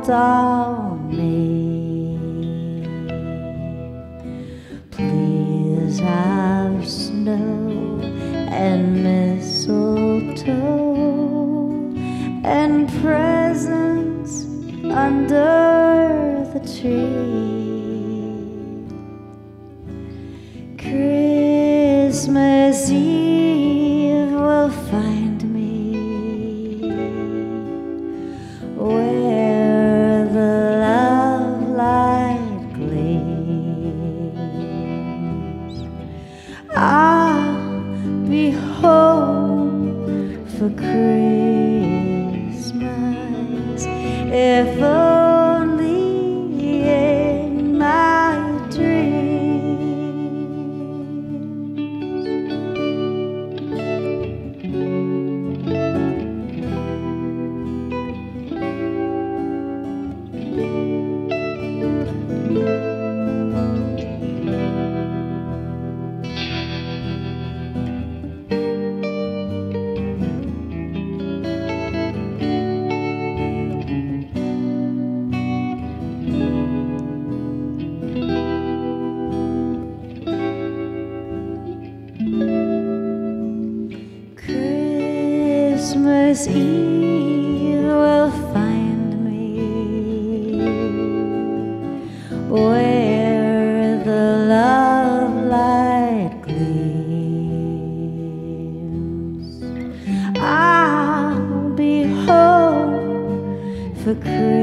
count on me. Please have snow and mistletoe and presents under the tree. Christmas Eve will find me where the love light gleams. I'll be home for Christmas, if only in my dreams. Christmas Eve will find me where the love light gleams. I'll be home for Christmas.